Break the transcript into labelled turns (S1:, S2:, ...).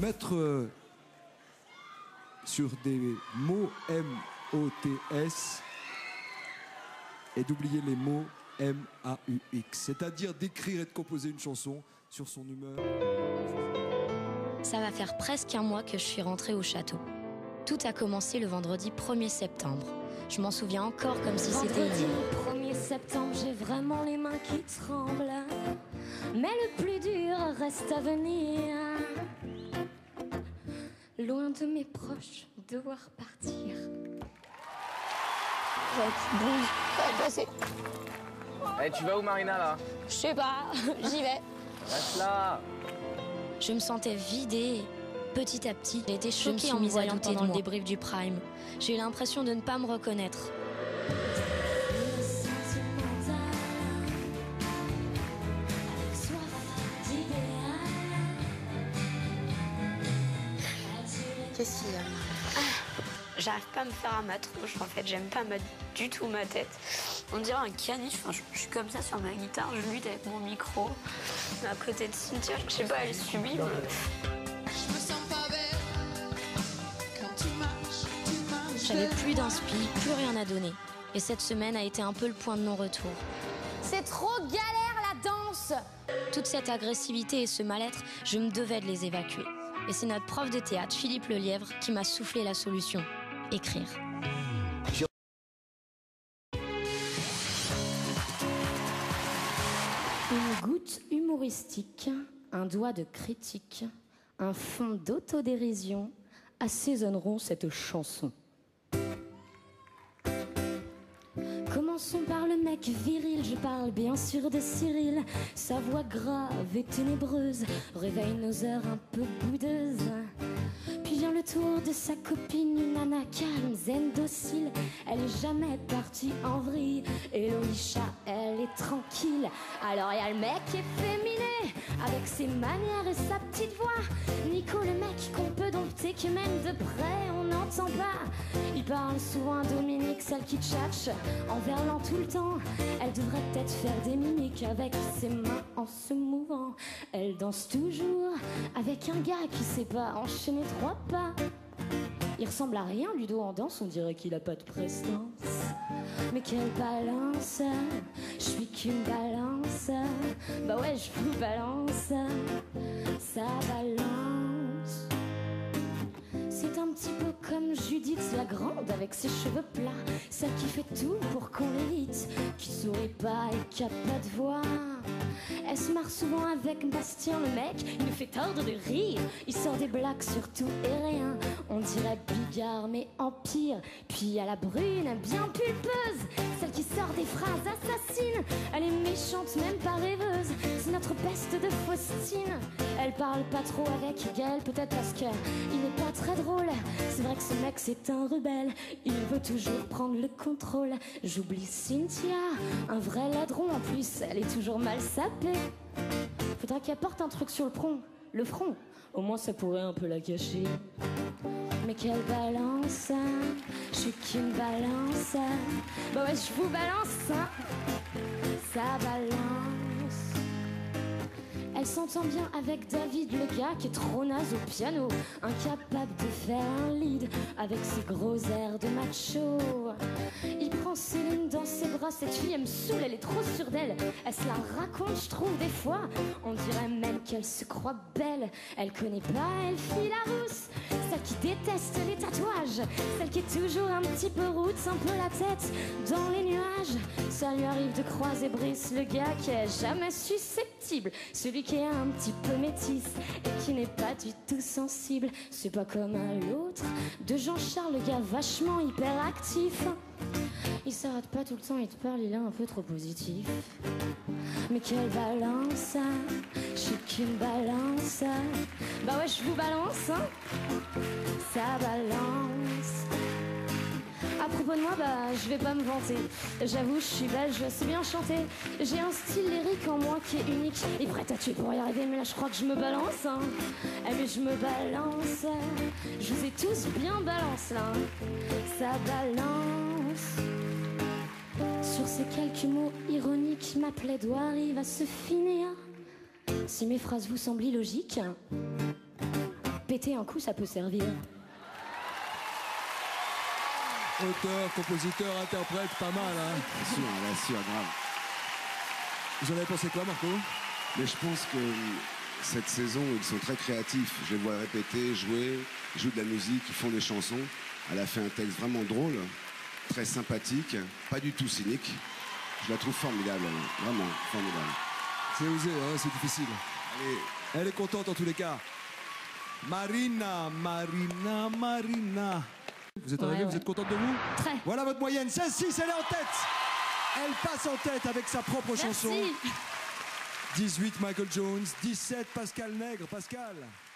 S1: mettre sur des mots M-O-T-S et d'oublier les mots M-A-U-X. C'est-à-dire d'écrire et de composer une chanson sur son humeur.
S2: Ça va faire presque un mois que je suis rentrée au château. Tout a commencé le vendredi 1er septembre. Je m'en souviens encore comme si c'était hier.
S3: Vendredi 1er septembre, j'ai vraiment les mains qui tremblent. Mais le plus dur reste à venir. Loin de mes proches, devoir partir.
S4: Tu vas où, Marina, là?
S3: Je sais pas, j'y vais.
S4: Reste là.
S2: Je me sentais vidée. Petit à petit, j'ai été choquée en me voyant pendant le débrief du Prime. J'ai eu l'impression de ne pas me reconnaître.
S5: Qu'est-ce qu'il y a? J'arrive pas à me faire à ma tronche, en fait. J'aime pas du tout ma tête. On dirait un caniche. Enfin, je suis comme ça sur ma guitare, je lutte avec mon micro. À côté de Cynthia, je sais pas, elle est sublime.
S6: Je me sens pas belle quand tu marches.
S2: J'avais plus d'inspi, plus rien à donner. Et cette semaine a été un peu le point de non-retour.
S3: C'est trop galère la danse.
S2: Toute cette agressivité et ce mal-être, je me devais de les évacuer. Et c'est notre prof de théâtre, Philippe Lelièvre, qui m'a soufflé la solution. Écrire.
S3: Une goutte humoristique, un doigt de critique, un fond d'autodérision assaisonneront cette chanson. Commençons par le mec viril, je parle bien sûr de Cyril. Sa voix grave et ténébreuse réveille nos heures un peu boudeuses. Puis vient le tour de sa copine, une nana calme, zen, docile. Elle est jamais partie en vrille. Eloïcha, elle est tranquille. Alors y a le mec efféminé, avec ses manières et sa petite voix. Nico, le mec qu'on peut dompter, que même de près on n'entend pas. Il parle souvent à Dominique, celle qui tchatche en verlan tout le temps. Elle devrait peut-être faire des mimiques avec ses mains en se mouvant. Elle danse toujours avec un gars qui sait pas enchaîner 3 pas. Il ressemble à rien, Ludo, en danse, on dirait qu'il a pas de prestance. Mais quelle balance, je suis qu'une balance. Bah ouais, je vous balance, ça balance. C'est un petit peu comme Judith la Grande avec ses cheveux plats, celle qui fait tout pour qu'on l'élite, qui sourit pas et qui a pas de voix. Elle se marre souvent avec Bastien le mec, il nous fait tordre de rire. Il sort des blagues sur tout et rien, on dirait Bigard mais en pire. Puis à la brune, bien pulpeuse, celle qui sort des phrases assassines. Elle est méchante, même pas rêveuse, c'est notre peste de Faustine. Elle parle pas trop avec Gaël, peut-être parce qu'il n'est pas très drôle. C'est vrai que ce mec c'est un rebelle, il veut toujours prendre le contrôle. J'oublie Cynthia, un vrai ladron en plus, elle est toujours mal sapée. Faudra qu'elle porte un truc sur le front, au moins ça pourrait un peu la cacher. Mais quelle balance, je suis qu'une balance. Bah ouais, je vous balance, hein. Ça balance. Elle s'entend bien avec David, le gars qui est trop naze au piano, incapable de faire un lead avec ses gros airs de macho. Il prend Céline dans ses bras, cette fille elle me saoule, elle est trop sûre d'elle. Elle se la raconte, je trouve des fois, on dirait même qu'elle se croit belle. Elle connaît pas Elfie la rousse, celle qui déteste les tatouages, celle qui est toujours un petit peu route, un peu la tête dans les nuages. Ça lui arrive de croiser Brice, le gars qui est jamais susceptible, celui qui est un petit peu métisse et qui n'est pas du tout sensible. C'est pas comme un l'autre de Jean-Charles, le gars vachement hyperactif. Il s'arrête pas tout le temps, il te parle, il est un peu trop positif. Mais quelle balance, je suis qu'une balance. Bah ouais, je vous balance, hein. Ça balance. À propos de moi, bah je vais pas me vanter. J'avoue, je suis belge, je sais bien chanter. J'ai un style lyrique en moi qui est unique et prête à tuer pour y arriver, mais là je crois que je me balance, hein. Eh mais je me balance. Je vous ai tous bien balance là, hein. Ça balance. Sur ces quelques mots ironiques, ma plaidoirie va se finir. Si mes phrases vous semblent illogiques, répéter un coup, ça peut servir.
S1: Auteur, compositeur, interprète, pas mal, hein.
S7: Bien sûr, grave.
S1: Vous en avez pensé quoi, Marco?
S7: Mais je pense que cette saison, ils sont très créatifs. Je les vois répéter, jouer, ils jouent de la musique, ils font des chansons. Elle a fait un texte vraiment drôle, très sympathique, pas du tout cynique. Je la trouve formidable, vraiment formidable.
S1: C'est osé, hein, c'est difficile.
S7: Allez.
S1: Elle est contente en tous les cas. Marina. Vous êtes arrivée,
S3: Ouais.
S1: vous êtes contente de vous?
S3: Très.
S1: Voilà votre moyenne, 16-6, elle est en tête. Elle passe en tête avec sa propre chanson.
S3: Merci.
S1: 18 Michael Jones, 17 Pascal Nègre. Pascal.